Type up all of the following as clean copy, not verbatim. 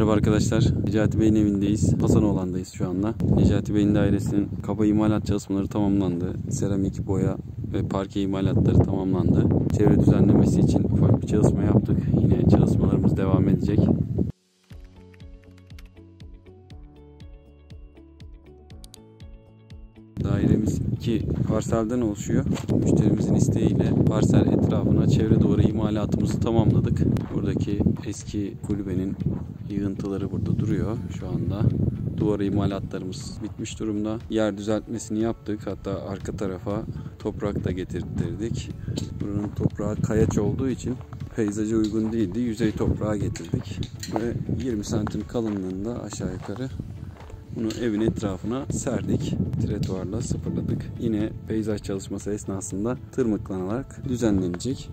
Merhaba arkadaşlar. Necati Bey'in evindeyiz. Hasanoğlan'dayız şu anda. Necati Bey'in dairesinin kaba imalat çalışmaları tamamlandı. Seramik, boya ve parke imalatları tamamlandı. Çevre düzenlemesi için ufak bir çalışma yaptık. Yine çalışmalarımız devam edecek. Dairemiz 2 parselden oluşuyor. Müşterimizin isteğiyle parsel etrafına çevre duvarı imalatımızı tamamladık. Buradaki eski kulübenin yığıntıları burada duruyor şu anda. Duvarı imalatlarımız bitmiş durumda. Yer düzeltmesini yaptık. Hatta arka tarafa toprak da getirttirdik. Buranın toprağı kayaç olduğu için peyzaja uygun değildi. Yüzey toprağı getirdik. Ve 20 santim kalınlığında aşağı yukarı bunu evin etrafına serdik. Tretuarla sıfırladık. Yine peyzaj çalışması esnasında tırmıklanarak düzenlenecek.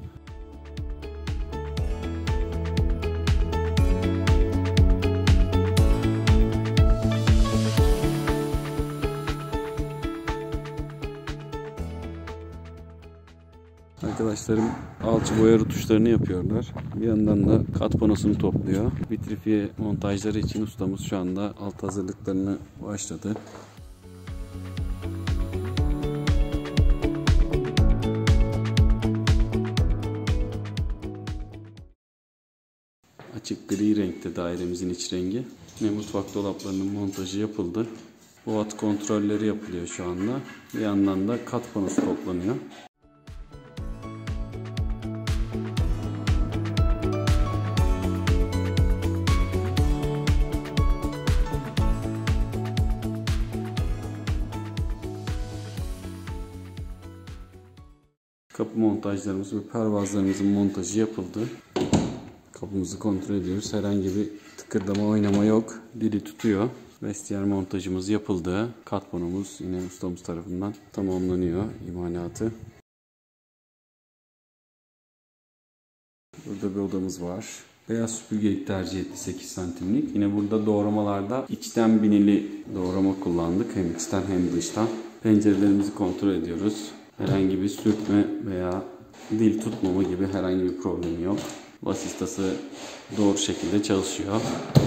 Arkadaşlarım alçı boya rötuşlarını yapıyorlar. Bir yandan da kat panosunu topluyor. Vitrifiye montajları için ustamız şu anda alt hazırlıklarını başladı. Açık gri renkte dairemizin iç rengi. Ve mutfak dolaplarının montajı yapıldı. Boğat kontrolleri yapılıyor şu anda. Bir yandan da kat panosu toplanıyor. Kapı montajlarımız ve pervazlarımızın montajı yapıldı. Kapımızı kontrol ediyoruz. Herhangi bir tıkırdama, oynama yok. Dili tutuyor. Vestiyer montajımız yapıldı. Kat panomuz yine ustamız tarafından tamamlanıyor imalatı. Burada bir odamız var. Beyaz süpürgelik tercih etti 8 santimlik. Yine burada doğramalarda içten binili doğrama kullandık. Hem içten hem dıştan. Pencerelerimizi kontrol ediyoruz. Herhangi bir sürtme veya dil tutmama gibi herhangi bir problem yok. Vasistası doğru şekilde çalışıyor.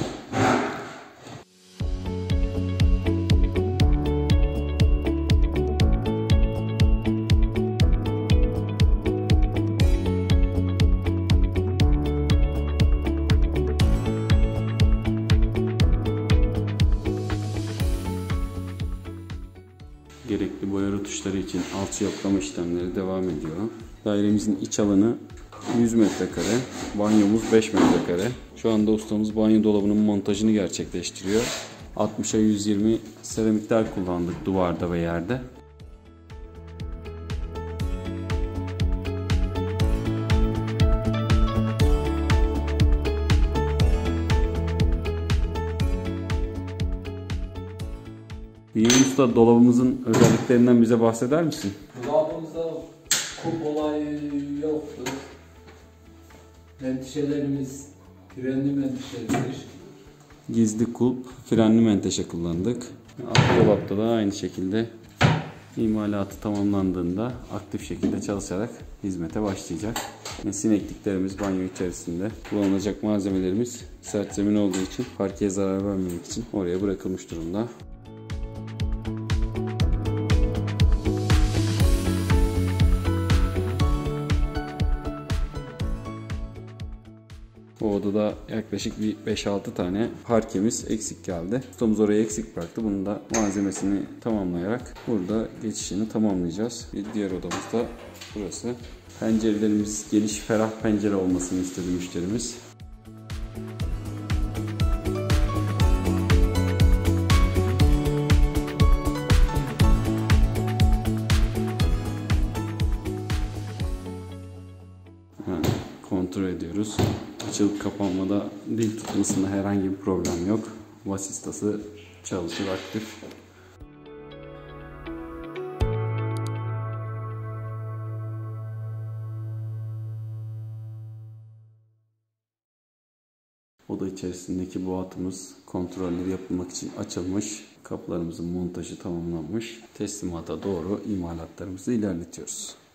Gerekli boya rötuşları için alçı yoklama işlemleri devam ediyor. Dairemizin iç alanı 100 metrekare, banyomuz 5 metrekare. Şu anda ustamız banyo dolabının montajını gerçekleştiriyor. 60'a 120 seramikler kullandık duvarda ve yerde. Bilgin Usta, dolabımızın özelliklerinden bize bahseder misin? Dolabımızda kup olayı yoktur. Menteşelerimiz frenli menteşedir. Gizli kulp, frenli menteşe kullandık. Alt dolapta da aynı şekilde imalatı tamamlandığında aktif şekilde çalışarak hizmete başlayacak. Sinekliklerimiz banyo içerisinde. Kullanılacak malzemelerimiz sert zemin olduğu için parkeye zarar vermemek için oraya bırakılmış durumda. Bu odada yaklaşık bir 5-6 tane parkemiz eksik geldi. Ustamız oraya eksik bıraktı. Bunu da malzemesini tamamlayarak burada geçişini tamamlayacağız. Bir diğer odamız da burası. Pencerelerimiz geniş, ferah pencere olmasını istedi müşterimiz. Kontrol ediyoruz. Açılıp kapanmada, dil tutmasında herhangi bir problem yok. Vasistası çalışır, aktif. Oda içerisindeki boğatımız kontrolleri yapılmak için açılmış. Kapılarımızın montajı tamamlanmış. Teslimata doğru imalatlarımızı ilerletiyoruz.